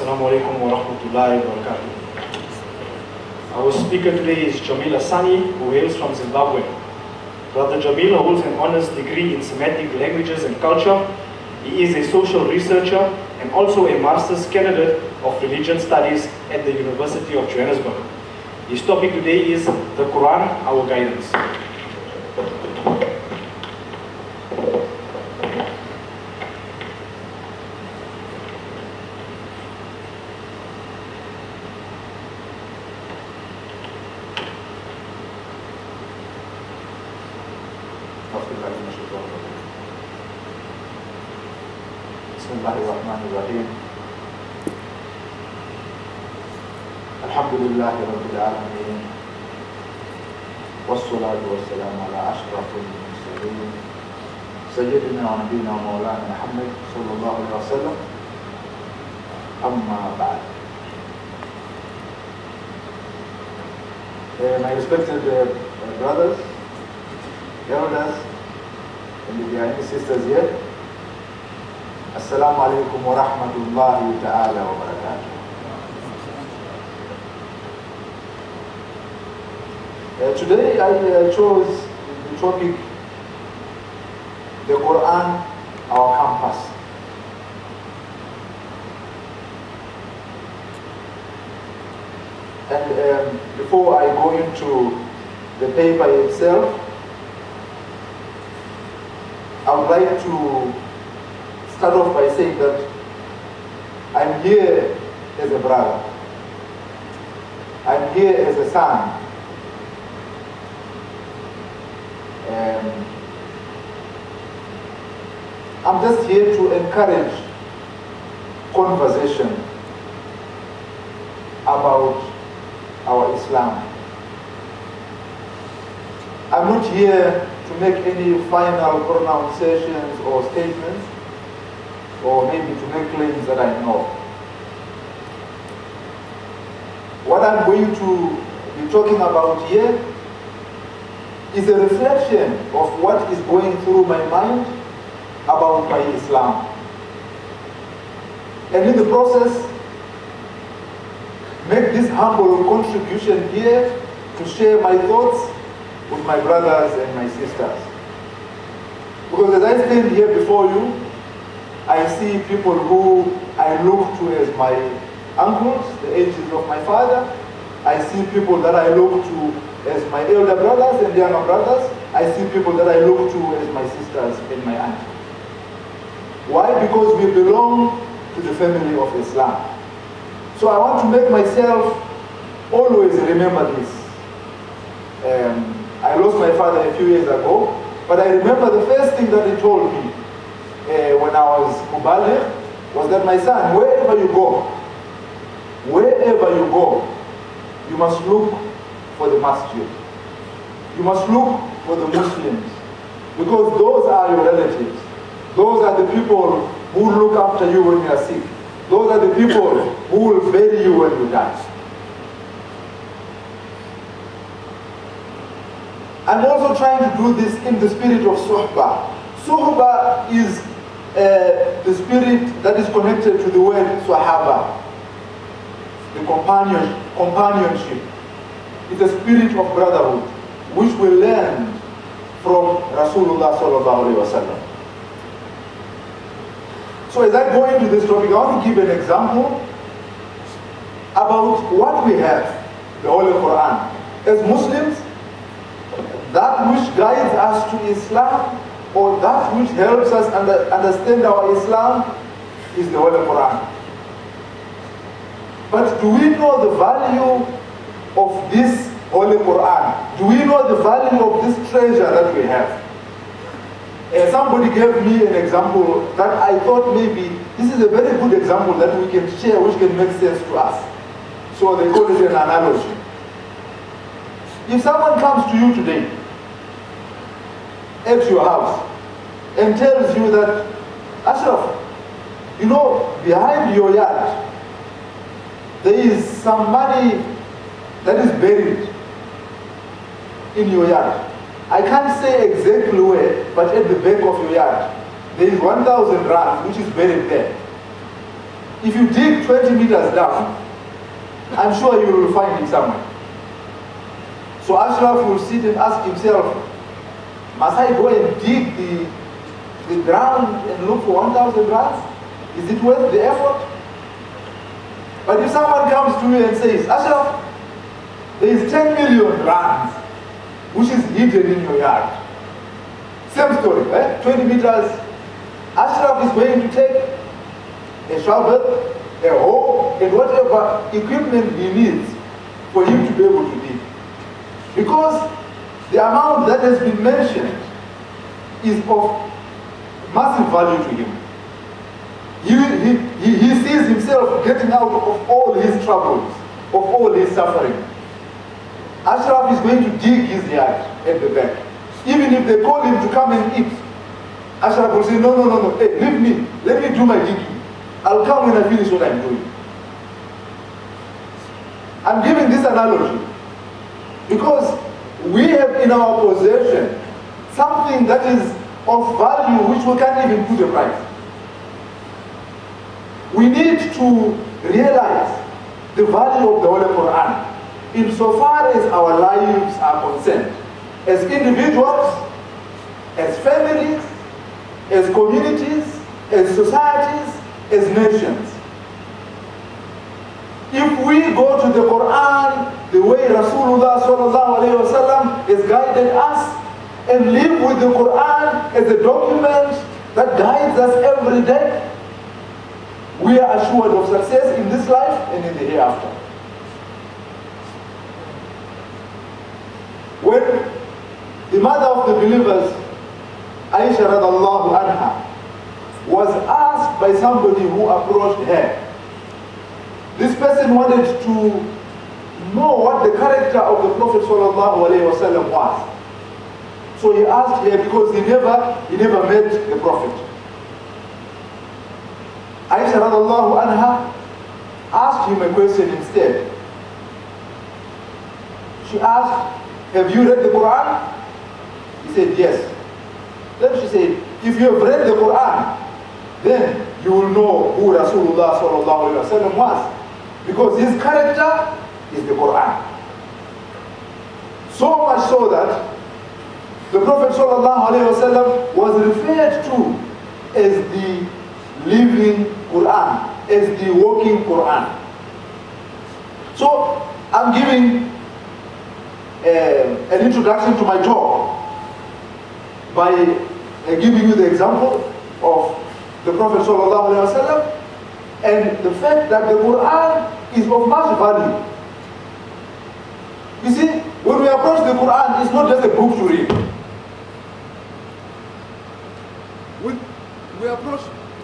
Assalamu alaikum wa rahmatullahi wa barakatuh. Our speaker today is Jamil Assani, who hails from Zimbabwe. Brother Jamil holds an honors degree in semetic languages and culture. He is a social researcher and also a master's candidate of religion studies at the University of Johannesburg. His topic today is the Quran, our guidance. Bismillahirrahmanirrahim. Alhamdulillahi Rabbil Alameen. Wassalatu wassalamu ala ashrafil mursalin. Sayyidina wa nabina wa maulana Muhammad sallallahu alaihi wasallam. Amma ba'd. My respected brothers, elders, and if there are any sisters here, Assalamu alaikum wa rahmatullahi ta'ala wa barakatuh. Today I chose the topic, the Quran, our compass. And before I go into the paper itself, I would like to start off by saying that I'm here as a brother. I'm here as a son. I'm just here to encourage conversation about our Islam. I'm not here to make any final pronunciations or statements, or maybe to make claims that I know. What I'm going to be talking about here is a reflection of what is going through my mind about my Islam. And in the process, make this humble contribution here to share my thoughts with my brothers and my sisters. Because as I stand here before you, I see people who I look to as my uncles, the ages of my father. I see people that I look to as my elder brothers and younger brothers. I see people that I look to as my sisters and my auntie. Why? Because we belong to the family of Islam. So I want to make myself always remember this. I lost my father a few years ago, but I remember the first thing that he told me when I was Mubaligh was that, my son, wherever you go, you must look for the masjid. You must look for the Muslims, because those are your relatives. Those are the people who look after you when you are sick. Those are the people who will bury you when you die. I'm also trying to do this in the spirit of suhbah. Suhbah is the spirit that is connected to the word sahaba, the companionship. It's a spirit of brotherhood, which we learned from Rasulullah sallallahu alaihi wasallam. So as I go into this topic, I want to give an example about what we have, the Holy Quran. As Muslims, that which guides us to Islam, or that which helps us understand our Islam, is the Holy Quran. But do we know the value of this Holy Quran? Do we know the value of this treasure that we have? Somebody gave me an example that I thought maybe this is a very good example that we can share, which can make sense to us. So they call it an analogy. If someone comes to you today at your house and tells you that, Ashraf, you know, behind your yard there is some money that is buried in your yard. I can't say exactly where, but at the back of your yard, there is 1,000 rands which is buried there. if you dig 20 meters down, I'm sure you will find it somewhere. So Ashraf will sit and ask himself, must I go and dig the ground and look for 1,000 rands? Is it worth the effort? But if someone comes to you and says, Ashraf, there is 10 million rands which is hidden in your yard. Same story, 20 meters. Ashraf is going to take a shovel, a hoe, and whatever equipment he needs for him to be able to dig. Because the amount that has been mentioned is of massive value to him. He sees himself getting out of all his troubles, of all his suffering. Ashraf is going to dig his yard at the back. Even if they call him to come and eat, Ashraf will say, no, hey, leave me, let me do my digging. I'll come when I finish what I'm doing. I'm giving this analogy because we have in our possession something that is of value which we can't even put a price. We need to realize the value of the Holy Quran insofar as our lives are concerned, as individuals, as families, as communities, as societies, as nations. If we go to the Quran the way Rasulullah sallallahu alayhi wa sallam has guided us and live with the Quran as a document that guides us every day, we are assured of success in this life and in the hereafter. When the mother of the believers, Aisha radallahu anha, was asked by somebody who approached her, this person wanted to know what the character of the Prophet sallallahu alaihi wasallam was. So he asked her because he never met the Prophet. Aisha radallahu anha asked him a question instead. She asked, have you read the Quran? He said, yes. Then she said, if you have read the Quran, then you will know who Rasulullah sallallahu alaihi wasallam was, because his character is the Quran. So much so that the Prophet sallallahu alaihi wasallam was referred to as the living Quran, as the walking Quran. So I'm giving an introduction to my talk by giving you the example of the Prophet sallallahu alaihi wasallam and the fact that the Quran is of much value. You see, when we approach the Quran, it's not just a book to read. We approach.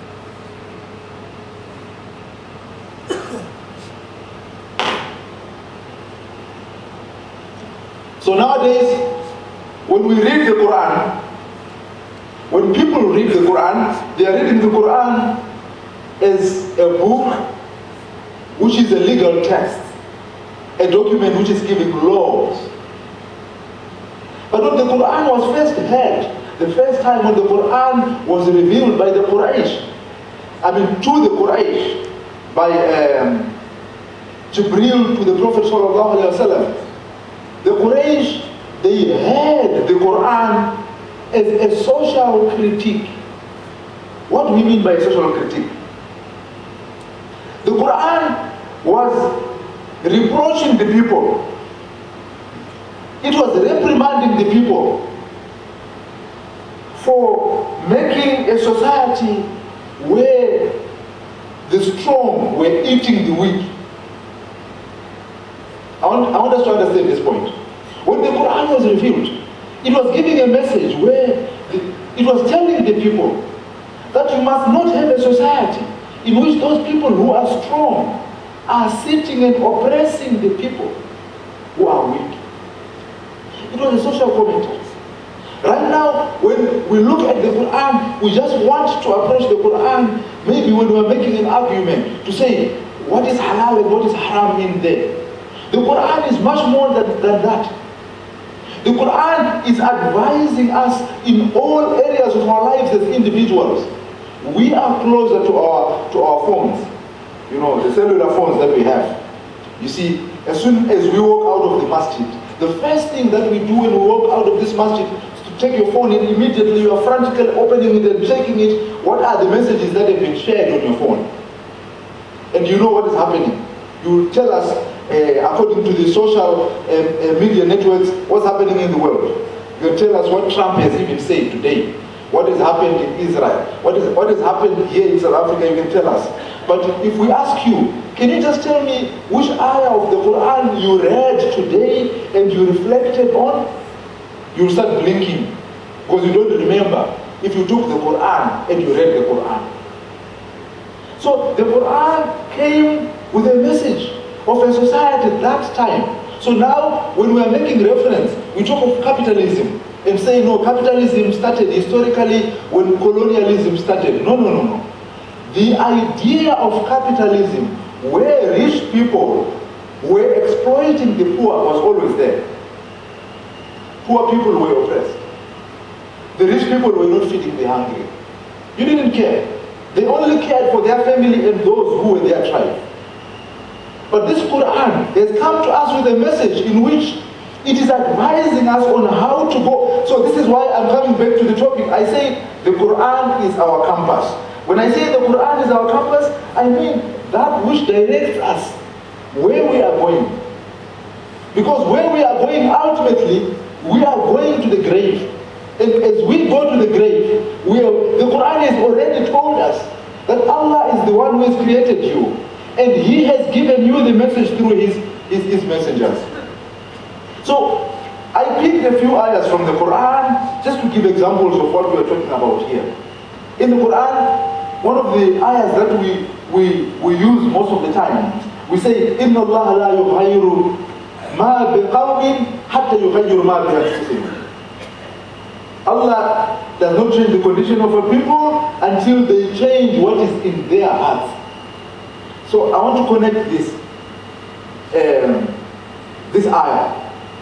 So nowadays, when we read the Quran, when people read the Quran, they are reading the Quran as a book which is a legal text, a document which is giving laws. But when the Quran was first heard, the first time when the Quran was revealed by the Quraysh, to the Quraysh, by Jibreel to the Prophet sallallahu alaihi wasallam, the Quraysh, they heard the Quran as a social critique. What do we mean by a social critique? The Quran was reproaching the people. It was reprimanding the people for making a society where the strong were eating the weak. I want us to understand this point. When the Quran was revealed, it was giving a message where it was telling the people that you must not have a society in which those people who are strong are sitting and oppressing the people who are weak. It was a social commentary. Right now, when we look at the Quran, we just want to approach the Quran, maybe when we're making an argument, to say what is halal and what is haram in there. The Quran is much more than that. The Quran is advising us in all areas of our lives as individuals. We are closer to our phones. you know, the cellular phones that we have. You see, as soon as we walk out of the masjid, the first thing that we do when we walk out of this masjid is to take your phone and immediately you are frantically opening it and checking it. What are the messages that have been shared on your phone? And you know what is happening. You tell us, according to the social media networks, what's happening in the world. You tell us what Trump has even said today. What has happened in Israel. What has happened here in South Africa, you can tell us. But if we ask you, can you just tell me which ayah of the Quran you read today and you reflected on? You'll start blinking because you don't remember if you took the Quran and you read the Quran. So the Quran came with a message of a society at that time. So now when we are making reference, we talk of capitalism and say, no, capitalism started historically when colonialism started. No, no, no, no. The idea of capitalism, where rich people were exploiting the poor, was always there. Poor people were oppressed. The rich people were not feeding the hungry. You didn't care. They only cared for their family and those who were their tribe. But this Quran has come to us with a message in which it is advising us on how to go. So this is why I'm coming back to the topic. I say the Quran is our compass. When I say the Quran is our compass, I mean that which directs us where we are going. Because where we are going ultimately, we are going to the grave. And as we go to the grave, the Quran has already told us that Allah is the one who has created you. And He has given you the message through His messengers. So, I picked a few ayahs from the Quran just to give examples of what we are talking about here. In the Quran, one of the ayahs that we use most of the time, we say, إِنَّ اللَّهَ لَا يُغَيِّرُ مَا بِقَوْمٍ حَتَّى يُغَيِّرُ مَا بِأَنفُسِهِمْ. Allah does not change the condition of a people until they change what is in their hearts. So I want to connect this ayah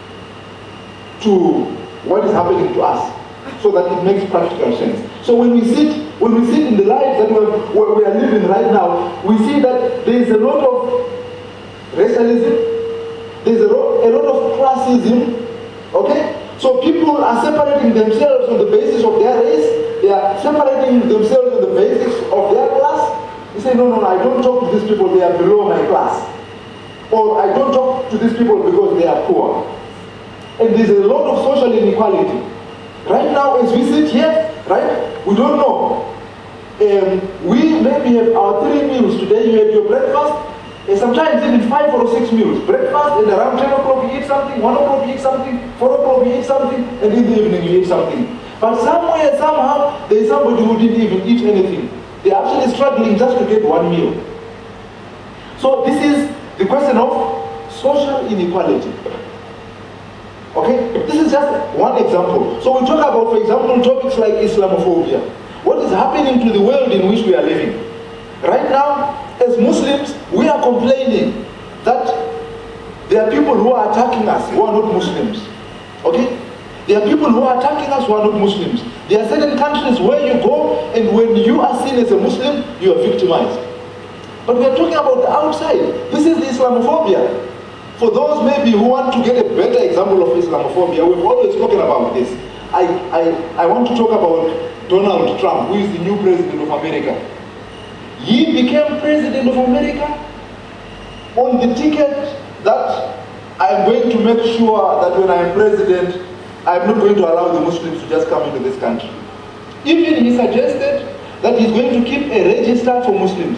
to what is happening to us, so that it makes practical sense. So when we sit in the lives that we are living right now, we see that there is a lot of racialism, there is a lot of classism, okay? So people are separating themselves on the basis of their race, they are separating themselves on the basis of their class. You say, no, I don't talk to these people, they are below my class. Or I don't talk to these people because they are poor. And there's a lot of social inequality. Right now, as we sit here, right, we don't know. We maybe have our 3 meals. Today you have your breakfast, and sometimes even 5 or 6 meals. Breakfast, and around 10 o'clock you eat something, 1 o'clock you eat something, 4 o'clock you eat something, and in the evening you eat something. But somewhere, somehow, there is somebody who didn't even eat anything. They're actually struggling just to get 1 meal. So this is the question of social inequality. Okay? This is just one example. So we talk about, for example, topics like Islamophobia. What is happening to the world in which we are living? Right now, as Muslims, we are complaining that there are people who are attacking us who are not Muslims. Okay? There are people who are attacking us who are not Muslims. There are certain countries where you go and when you are seen as a Muslim, you are victimized. But we are talking about the outside. This is the Islamophobia. For those maybe who want to get a better example of Islamophobia, we've always spoken about this. I want to talk about Donald Trump, who is the new president of America. He became president of America on the ticket that I'm going to make sure that when I am president, I'm not going to allow the Muslims to just come into this country. Even he suggested that he's going to keep a register for Muslims.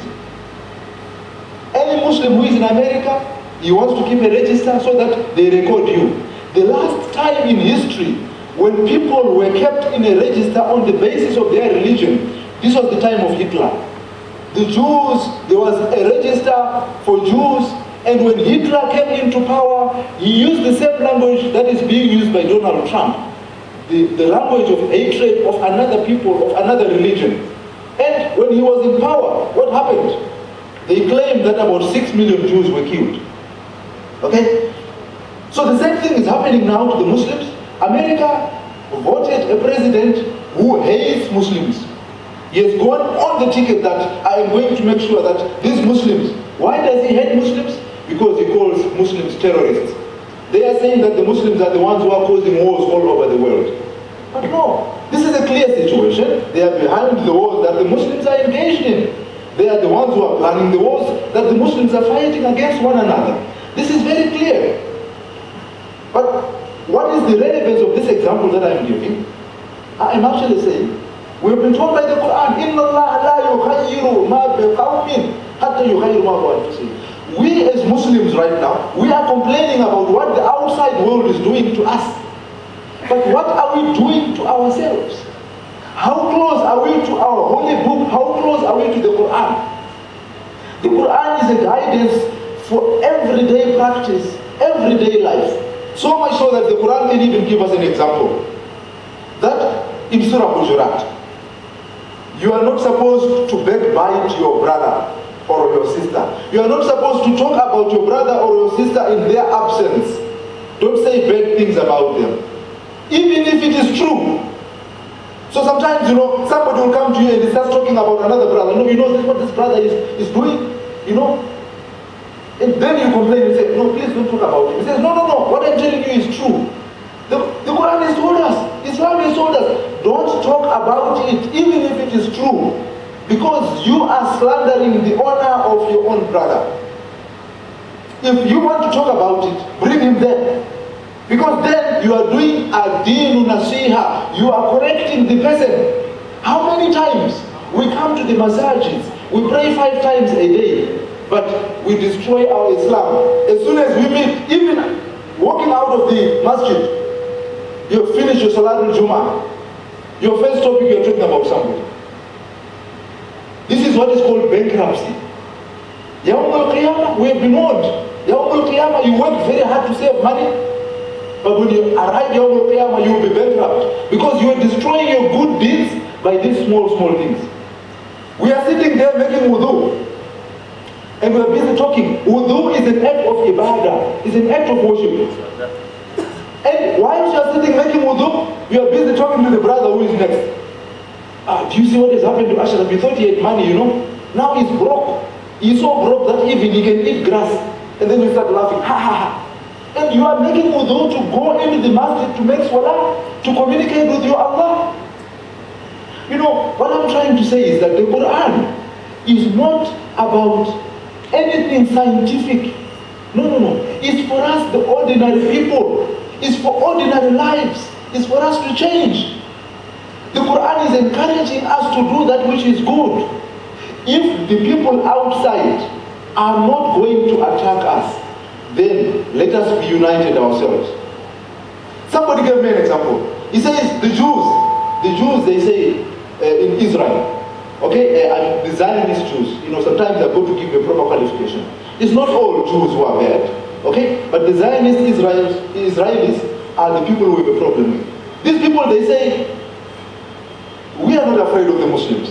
Any Muslim who is in America, he wants to keep a register so that they record you. The last time in history when people were kept in a register on the basis of their religion, this was the time of Hitler. The Jews, there was a register for Jews, and when Hitler came into power, he used the same language that is being used by Donald Trump. The language of hatred of another people, of another religion. And when he was in power, what happened? They claimed that about 6 million Jews were killed. Okay? So the same thing is happening now to the Muslims. America voted a president who hates Muslims. He has gone on the ticket that I am going to make sure that these Muslims, why does he hate Muslims? Because he calls Muslims terrorists. They are saying that the Muslims are the ones who are causing wars all over the world. But no, this is a clear situation. They are behind the wars that the Muslims are engaged in. They are the ones who are planning the wars that the Muslims are fighting against one another. This is very clear. But what is the relevance of this example that I am giving? I am actually saying, we have been told by the Quran, إِنَّ اللَّهَ لَا يُغَيِّرُ مَا بِقَوْمٍ حَتَّى يُغَيِّرُ مَا بِأَنفُسِهِمْ. We as Muslims right now, we are complaining about what the outside world is doing to us. But what are we doing to ourselves? How close are we to our holy book? How close are we to the Quran? The Quran is a guidance for everyday practice, everyday life. So much so that the Quran can even give us an example. That in Surah Hujurat, you are not supposed to backbite your brother or your sister. You are not supposed to talk about your brother or your sister in their absence. Don't say bad things about them, even if it is true. So sometimes, somebody will come to you and he starts talking about another brother. No, you know what this brother is doing? And then you complain and say, no, please don't talk about it. He says, no, what I'm telling you is true. The Quran has told us, Islam has told us, don't talk about it, even if it is true, because you are slandering the honor of your own brother. If you want to talk about it, bring him there. Because then you are doing a dinu nasiha, you are correcting the person. How many times we come to the masajids, we pray 5 times a day, but we destroy our Islam. As soon as we meet, even walking out of the masjid, you have finished your Salatul Jummah. Your first topic, you are talking about somebody. This is what is called bankruptcy. Yawm al-Qiyamah, we have been warned. Yawm al-Qiyamah, you work very hard to save money, but when you arrive Yawm al-Qiyamah, you will be bankrupt because you are destroying your good deeds by these small things. We are sitting there making wudu, and we are busy talking. Wudu is an act of ibadah, it's an act of worship. And while you are sitting making wudu, you are busy talking to the brother who is next. Do you see what has happened to Ashraf? He thought he had money, Now he's broke. He's so broke that even he can eat grass. And then you start laughing, ha ha ha. And you are making wudu to go into the masjid to make salah, to communicate with your Allah. What I'm trying to say is that the Quran is not about anything scientific. No. It's for us, the ordinary people. It's for ordinary lives. It's for us to change. The Quran is encouraging us to do that which is good. If the people outside are not going to attack us, then let us be united ourselves. Somebody gave me an example. He says the Jews, they say in Israel, the Zionist Jews, sometimes they're going to give a proper qualification. It's not all Jews who are bad, but the Zionist Israelis are the people we have a problem with. These people, they say, we are not afraid of the Muslims.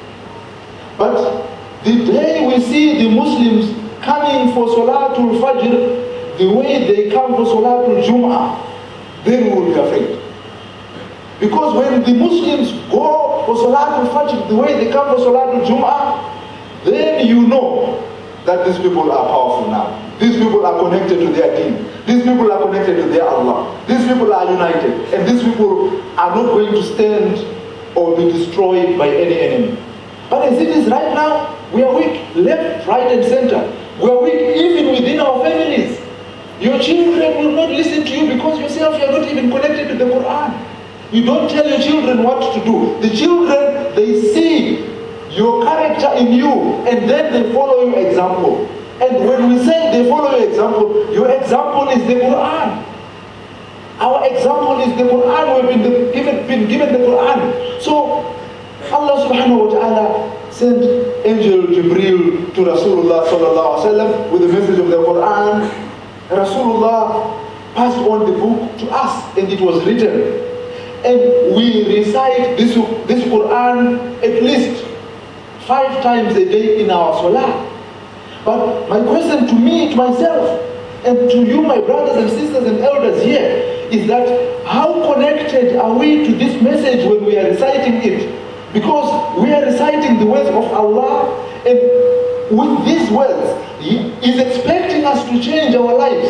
But the day we see the Muslims coming for Salatul Fajr, the way they come for Salatul Jum'ah, then we will be afraid. Because when the Muslims go for Salatul Fajr, the way they come for Salatul Jum'ah, then you know that these people are powerful now. These people are connected to their deen. These people are connected to their Allah. These people are united. And these people are not going to stand or be destroyed by any enemy. But as it is right now, we are weak, left, right and center. We are weak even within our families. Your children will not listen to you because yourself you are not even connected to the Quran. You don't tell your children what to do. The children, they see your character in you and then they follow your example. And when we say they follow your example is the Quran. Our example is the Quran. We've been given the Quran. So Allah subhanahu wa ta'ala sent Angel Jibreel to Rasulullah sallallahu alaihi wasallam with the message of the Quran. Rasulullah passed on the book to us and it was written. And we recite this Quran at least 5 times a day in our salah. But my question to me, to myself, and to you, my brothers and sisters and elders here, is that how connected are we to this message when we are reciting it? Because we are reciting the words of Allah, and with these words, He is expecting us to change our lives.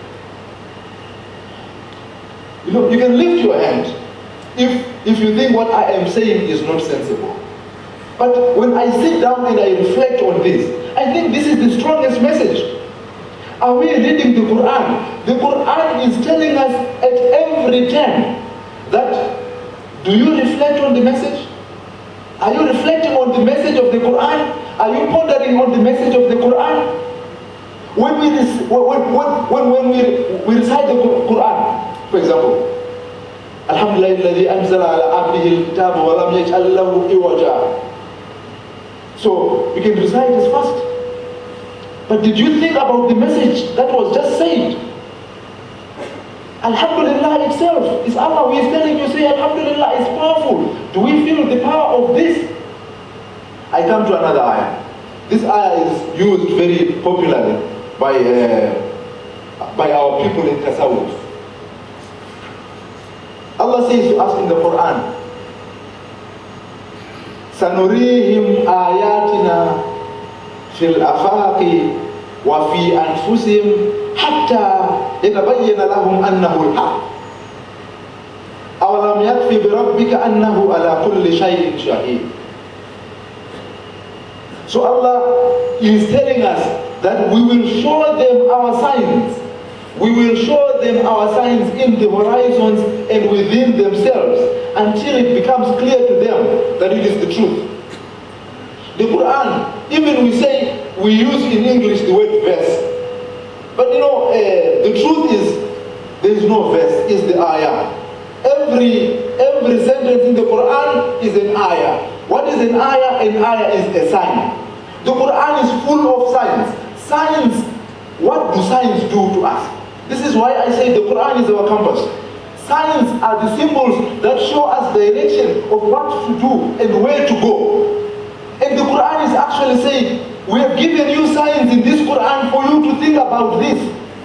You know, you can lift your hand if you think what I am saying is not sensible. But when I sit down and I reflect on this, I think this is the strongest message. Are we reading the Quran? The Quran is telling us at every turn that, do you reflect on the message? Are you reflecting on the message of the Quran? Are you pondering on the message of the Quran? When we recite the Quran, for example, Alhamdulillah alladhi anzala ala abdihi al-kitaba wa lam yaj'al lahu iwaja. So we can recite this fast. But did you think about the message that was just said? Alhamdulillah itself is Allah who is telling you, say Alhamdulillah is powerful. Do we feel the power of this? I come to another ayah. This ayah is used very popularly by our people in Tasawwuf. Allah says to us in the Quran, سَنُرِيهِمْ آيَاتِنَا فِي الْأَفَاقِ وَفِي أَنفُسِهِمْ حَتَّى يَتَبَيَّنَ لَهُمْ أَنَّهُ الْحَقُّ أَوَلَمْ يَكْفِ بِرَبِّكَ أَنَّهُ عَلَى كُلِّ شَيْءٍ شَهِيدٌ. So Allah is telling us that we will show them our signs. We will show them our signs in the horizons and within themselves until it becomes clear to them that it is the truth. The Quran, even we say, we use in English the word verse. But you know, the truth is, there is no verse, it's the ayah. Every sentence in the Quran is an ayah. What is an ayah? An ayah is a sign. The Quran is full of signs. Signs, what do signs do to us? This is why I say the Quran is our compass. Signs are the symbols that show us the direction of what to do and where to go. And the Quran is actually saying, we have given you signs in this Quran for you to think about this.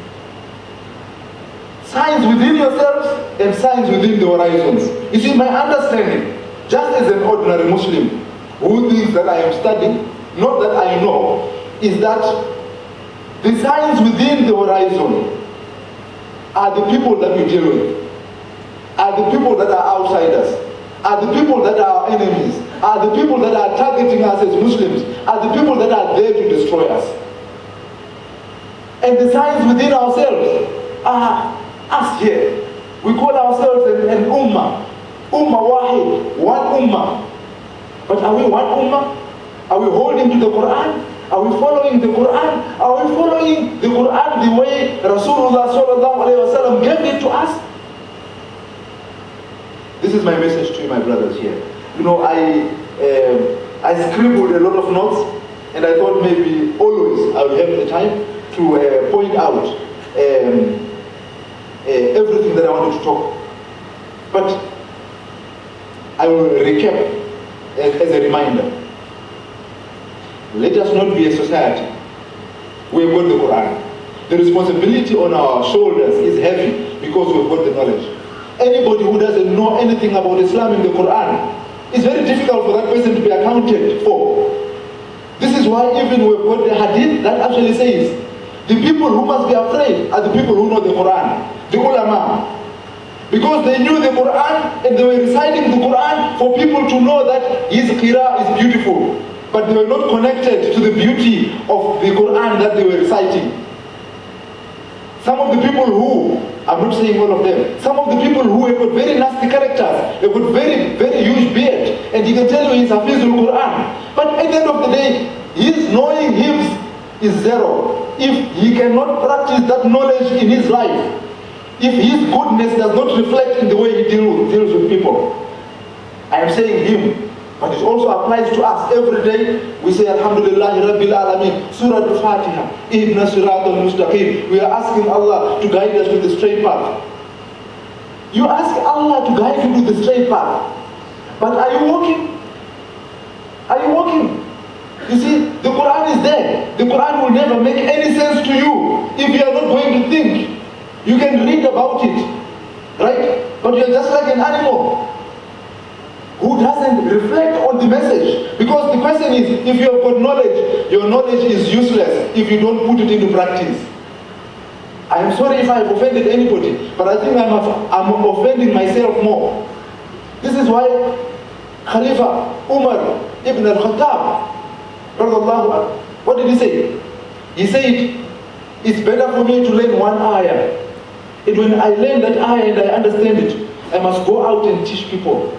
Signs within yourselves and signs within the horizons. You see, my understanding, just as an ordinary Muslim who thinks that I am studying, not that I know, is that the signs within the horizon are the people that we deal with, are the people that are outsiders, are the people that are our enemies, are the people that are targeting us as Muslims, are the people that are there to destroy us. And the signs within ourselves are us here. We call ourselves an ummah. Ummah wahid, one ummah. But are we one ummah? Are we holding to the Quran? Are we following the Quran? Are we following the Quran the way Rasulullah sallallahu alayhi wa sallam gave it to us? This is my message to you, my brothers here. You know, I scribbled a lot of notes, and I thought maybe always I will have the time to point out everything that I wanted to talk. But I will recap as a reminder. Let us not be a society. We have got the Quran. The responsibility on our shoulders is heavy because we've got the knowledge. Anybody who doesn't know anything about Islam in the Quran, it's very difficult for that person to be accounted for. This is why even we've got the hadith that actually says, the people who must be afraid are the people who know the Quran, the ulama. Because they knew the Quran and they were reciting the Quran for people to know that his qira is beautiful. But they were not connected to the beauty of the Quran that they were reciting. Some of the people who, I'm not saying all of them, some of the people who have got very nasty characters, they've got very, very huge beard, and you can tell you he's Hafizul Quran. But at the end of the day, his knowing him is zero. If he cannot practice that knowledge in his life, if his goodness does not reflect in the way he deals with people. I am saying him. But it also applies to us every day. We say Alhamdulillah Rabbil Alameen, Surah Al-Fatiha, Ibn Surat Al-Mustaqim. We are asking Allah to guide us to the straight path. You ask Allah to guide you to the straight path. But are you walking? Are you walking? You see, the Quran is there. The Quran will never make any sense to you if you are not going to think. You can read about it, right? But you are just like an animal. who doesn't reflect on the message. Because the question is, if you have got knowledge, your knowledge is useless if you don't put it into practice. I am sorry if I have offended anybody, but I think I'm offending myself more. This is why Khalifa Umar ibn al-Khattab, what did he say? He said, it's better for me to learn one ayah. And when I learn that ayah and I understand it, I must go out and teach people.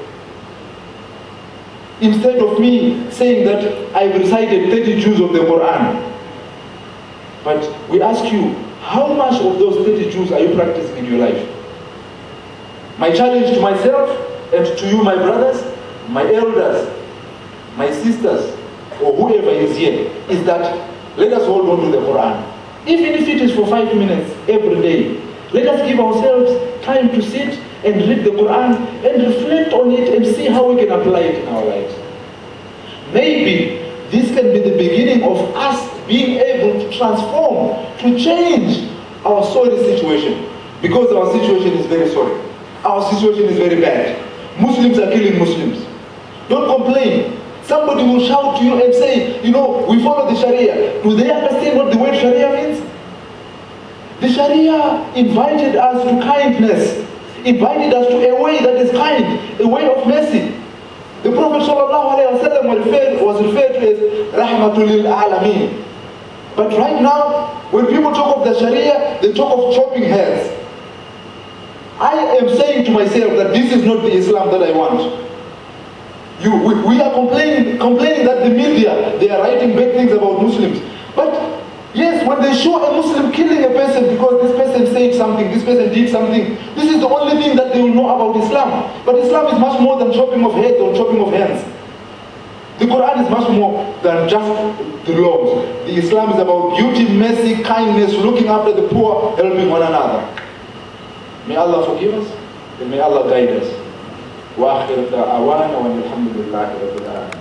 Instead of me saying that I've recited 30 juz of the Quran. But we ask you, how much of those 30 juz are you practicing in your life? My challenge to myself and to you, my brothers, my elders, my sisters, or whoever is here, is that let us hold on to the Quran. Even if it is for 5 minutes every day, let us give ourselves time to sit and read the Quran and reflect on it and see how we can apply it in our lives. Maybe this can be the beginning of us being able to transform, to change our sorry situation. Because our situation is very sorry. Our situation is very bad. Muslims are killing Muslims. Don't complain. Somebody will shout to you and say, you know, we follow the Sharia. Do they understand what the word Sharia means? The Sharia invited us to kindness, invited us to a way that is kind, a way of mercy. The Prophet ﷺ was referred to as Rahmatul lil Alameen. But right now, when people talk of the Sharia, they talk of chopping heads. I am saying to myself that this is not the Islam that I want. We are complaining that the media, they are writing bad things about Muslims. But yes, when they show a Muslim killing a person because this person said something, this person did something, this is the only thing that they will know about Islam. But Islam is much more than chopping of heads or chopping of hands. The Quran is much more than just the laws. The Islam is about beauty, mercy, kindness, looking after the poor, helping one another. May Allah forgive us and may Allah guide us. وآخر دعوانا والحمد لله رب العالمين.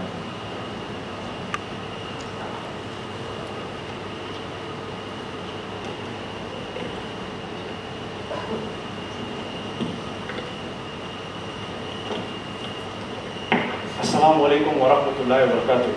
Assalamu alaikum wa rahmatullahi wa barakatuh.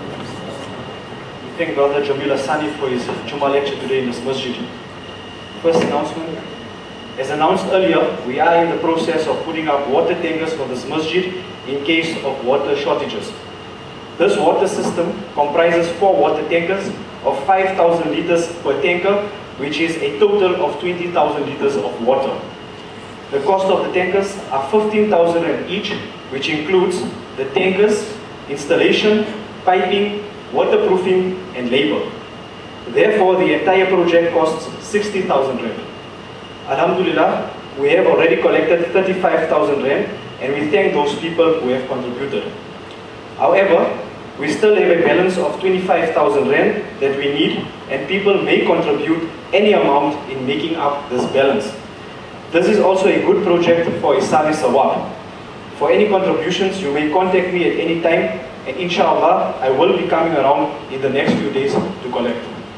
We thank Brother Jamil Assani for his Jummah lecture today in this masjid. First announcement. As announced earlier, we are in the process of putting up water tankers for this masjid in case of water shortages. This water system comprises 4 water tankers of 5,000 liters per tanker, which is a total of 20,000 liters of water. The cost of the tankers are 15,000 Rand each, which includes the tankers, installation, piping, waterproofing, and labor. Therefore, the entire project costs 60,000 Rand. Alhamdulillah, we have already collected 35,000 Rand, and we thank those people who have contributed. However, we still have a balance of 25,000 Rand that we need, and people may contribute any amount in making up this balance. This is also a good project for Islamic Sawab. For any contributions, you may contact me at any time, and inshallah, I will be coming around in the next few days to collect.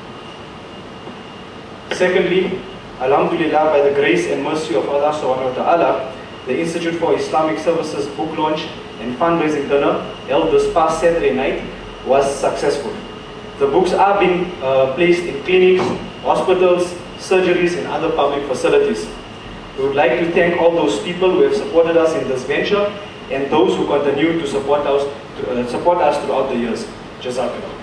Secondly, Alhamdulillah, by the grace and mercy of Allah subhanahu wa ta'ala, the Institute for Islamic Services book launch and fundraising dinner held this past Saturday night was successful. The books are being placed in clinics, hospitals, surgeries, and other public facilities. We would like to thank all those people who have supported us in this venture and those who continue to support us throughout the years. Jazakallah.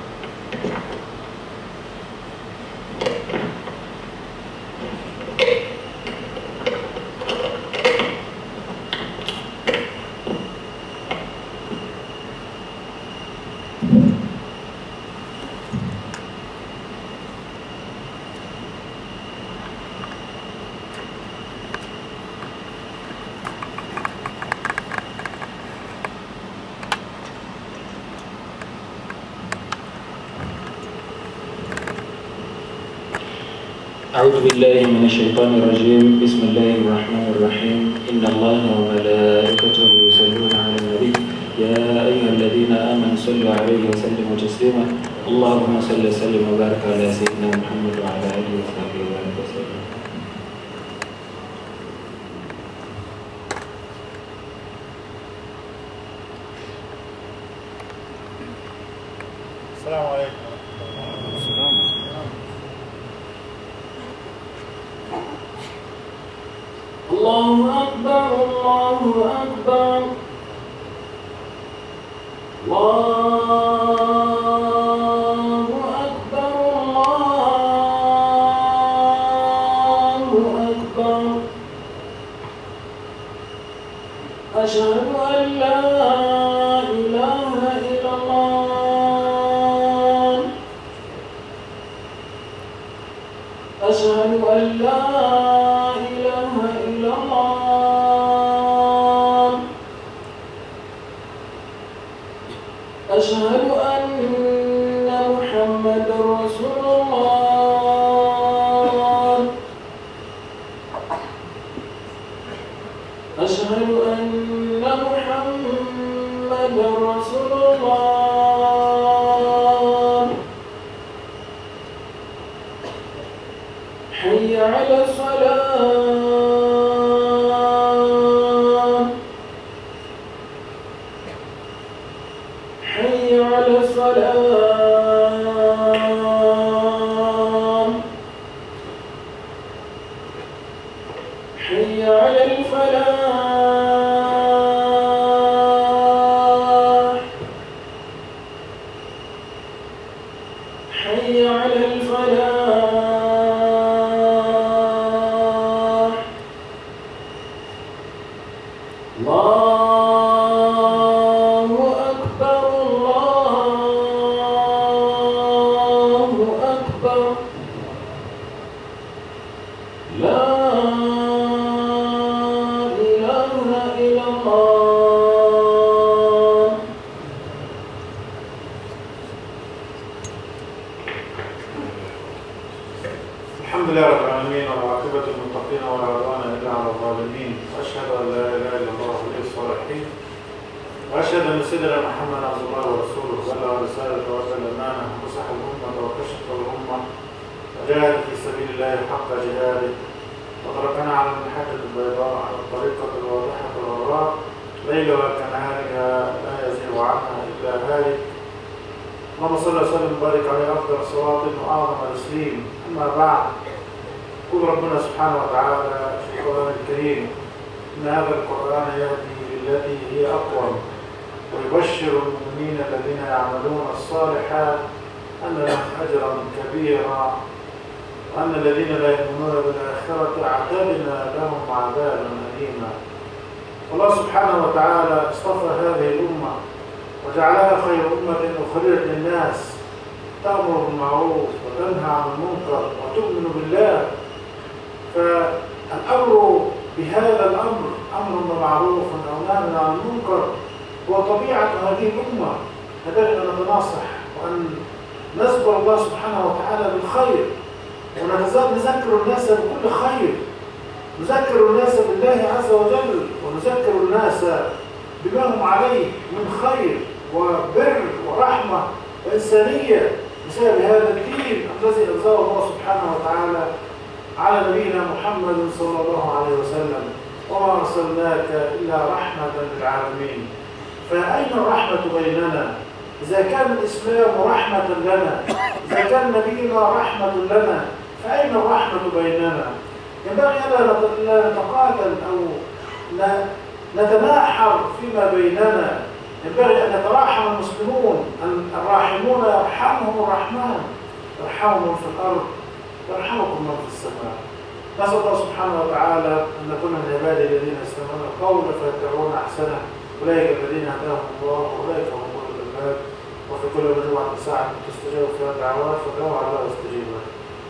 أعوذ بالله من الشيطان الرجيم بسم الله الرحمن الرحيم إن الله وملائكته يصلون على النبي يا أيها الذين آمنوا صلوا عليه وسلموا تسليما اللهم صل وسلم وبارك على سيدنا محمد وعلى آله وصحبه وسلم. السلام عليكم. الله أكبر الله أكبر الله أكبر الله أكبر أشهد أن لا إله إلا الله أشهد أن لا إله إلا الله أشهد أن محمدا رسول الله أشهد أن محمدا رسول الله حي على الصلاة حي على الصلاة حي على الفلاح حي على الفلاح الله أكبر الله أكبر لا إله إلا الله. الحمد لله رب العالمين والعاقبة للمتقين ولا عدوان إلا على الظالمين، وأشهد أن لا إله إلا الله ولي الصالحين، وأشهد أن سيدنا محمدا عبد الله ورسوله بلغ رسالة وأدى الأمانة ونصح الأمة وكشف الأمة وجاهد في سبيل الله حق جهاده وتركنا على المحجة البيضاء على الطريقة الواضحة الغراء ليلها كنهارها لا يزيغ عنها إلا هالك. اللهم صل وسلم وبارك عليه أفضل صلاة وأعظم تسليم. أما بعد، يقول ربنا سبحانه وتعالى في القرآن الكريم: إن هذا القرآن يهدي للتي هي أقوم ويبشر المؤمنين الذين يعملون الصالحات أن لهم أجرا كبيرا وأن الذين لا يؤمنون بالآخرة أعتدنا لهم عذابا أليما. الله سبحانه وتعالى اصطفى هذه الأمة وجعلها خير أمة أخرجت للناس، تأمر بالمعروف وتنهى عن المنكر وتؤمن بالله. فالأمر بهذا الأمر أمر بالمعروف ونهي عن المنكر هو طبيعة هذه الأمة. لذلك نتناصح وأن نذكر الله سبحانه وتعالى بالخير ونذكر الناس بكل خير، نذكر الناس بالله عز وجل ونذكر الناس بما هم عليه من خير وبر ورحمة وإنسانية بسبب هذا الدين الذي أنزله الله سبحانه وتعالى على نبينا محمد صلى الله عليه وسلم: وما أرسلناك إلا رحمة للعالمين. فأين الرحمة بيننا؟ إذا كان الإسلام رحمة لنا، إذا كان نبينا رحمة لنا، فأين الرحمة بيننا؟ ينبغي ألا نتقاتل أو نتناحر فيما بيننا. ينبغي أن يتراحم المسلمون، الراحمون يرحمهم الرحمن، يرحمهم في الأرض يرحمكم من في السماء. نسأل الله سبحانه وتعالى أن نكون من عباده الذين يستمعون القول فيتبعون أحسنه، أولئك الذين هداهم الله وأولئك هم أولو الألباب. وفي كل مجموعة ساعة تستجاب فيها الدعوات فدعوا على الله واستجيب له.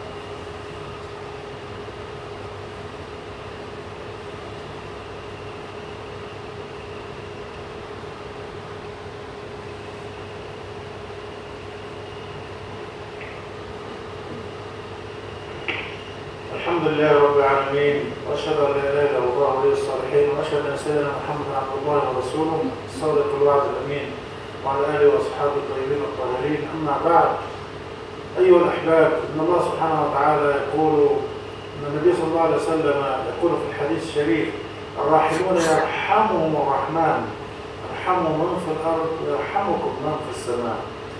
الحمد لله رب العالمين، واشهد ان لا اله الا الله ولي الصالحين، واشهد ان سيدنا محمدا عبد الله ورسوله الصادق الوعد الامين، وعلى اله واصحابه الطيبين الطاهرين. اما بعد، ايها الاحباب، ان الله سبحانه وتعالى يقول، ان النبي صلى الله عليه وسلم يقول في الحديث الشريف: الراحمون يرحمهم الرحمن، ارحموا من في الارض ويرحمكم من في السماء.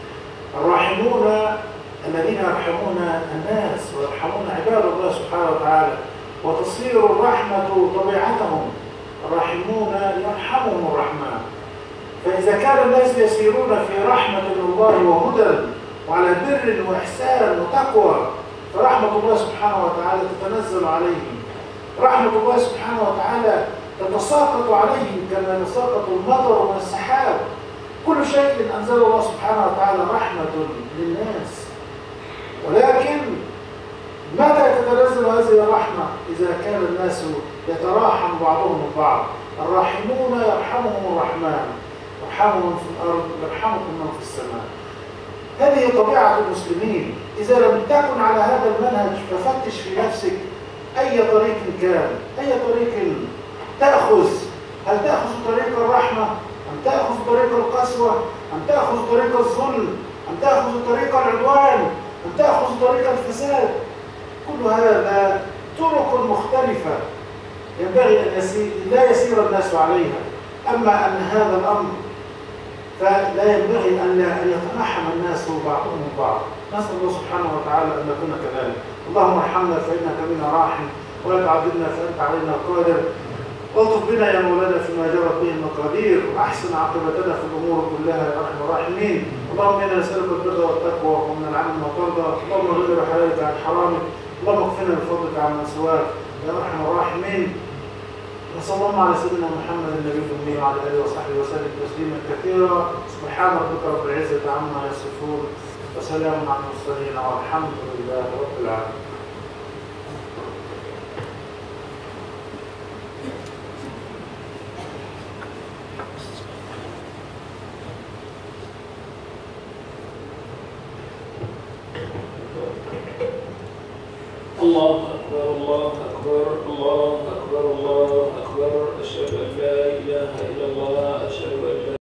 الراحمون الذين يرحمون الناس ويرحمون عباد الله سبحانه وتعالى، وتصير الرحمة طبيعتهم. الراحمون يرحمهم الرحمن. فإذا كان الناس يسيرون في رحمة الله وهدى وعلى بر وإحسان وتقوى، فرحمة الله سبحانه وتعالى تتنزل عليهم. رحمة الله سبحانه وتعالى تتساقط عليهم كما يتساقط المطر من السحاب. كل شيء أنزل الله سبحانه وتعالى رحمة للناس. ولكن متى تتنزل هذه الرحمة؟ إذا كان الناس يتراحم بعضهم البعض. الراحمون يرحمهم الرحمن، يرحمهم في الأرض يرحمكم من في السماء. هذه طبيعة المسلمين. إذا لم تكن على هذا المنهج ففتش في نفسك أي طريق كان، أي طريق تأخذ. هل تأخذ طريق الرحمة؟ أم تأخذ طريق القسوة؟ أم تأخذ طريق الظلم؟ أم تأخذ طريق العدوان؟ أم تأخذ طريق الفساد؟ كل هذا طرق مختلفة ينبغي أن لا يسير الناس عليها. أما أن هذا الأمر فلا ينبغي أن يترحم الناس بعضهم البعض. نسأل الله سبحانه وتعالى أن نكون كذلك. اللهم ارحمنا فإنك بنا راحم، ولا تعذبنا فأنت علينا قادر، والطف بنا يا مولانا فيما جرت به المقادير، واحسن عاقبتنا في الامور كلها يا ارحم الراحمين. اللهم انا نسالك البر والتقوى ومن العمل ما ترضى. اللهم اغفر حلالك عن حرامك، اللهم اكفنا بفضلك عمن سواك يا ارحم الراحمين. وصلى الله على سيدنا محمد النبي الامي وعلى اله وصحبه وسلم تسليما كثيرا. سبحان ربك رب العزه عما يصفون، وسلام على المرسلين، والحمد لله رب العالمين. الله أكبر الله أكبر الله أكبر الله أكبر. أشهد أن لا إله إلا الله، أشهد أن لا